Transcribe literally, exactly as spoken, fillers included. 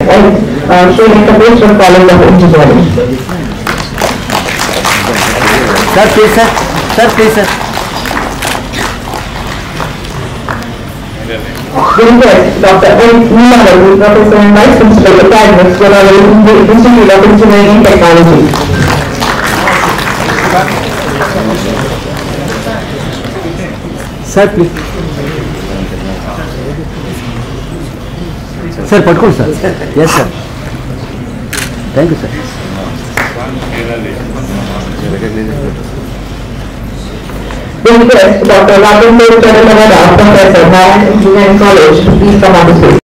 uh, showing the best of College of Engineering. Sir, please, sir. Sir, please, sir. We request Doctor N. Neelavaru, Professor and Vice Principal Academics, Godavari Institute of Engineering and Technology. Sir, please. Sir, Patkul, sir. Yes, sir. Thank you, sir. We request Doctor Rajan Professor, Narayan Engineering College, to please come on the stage.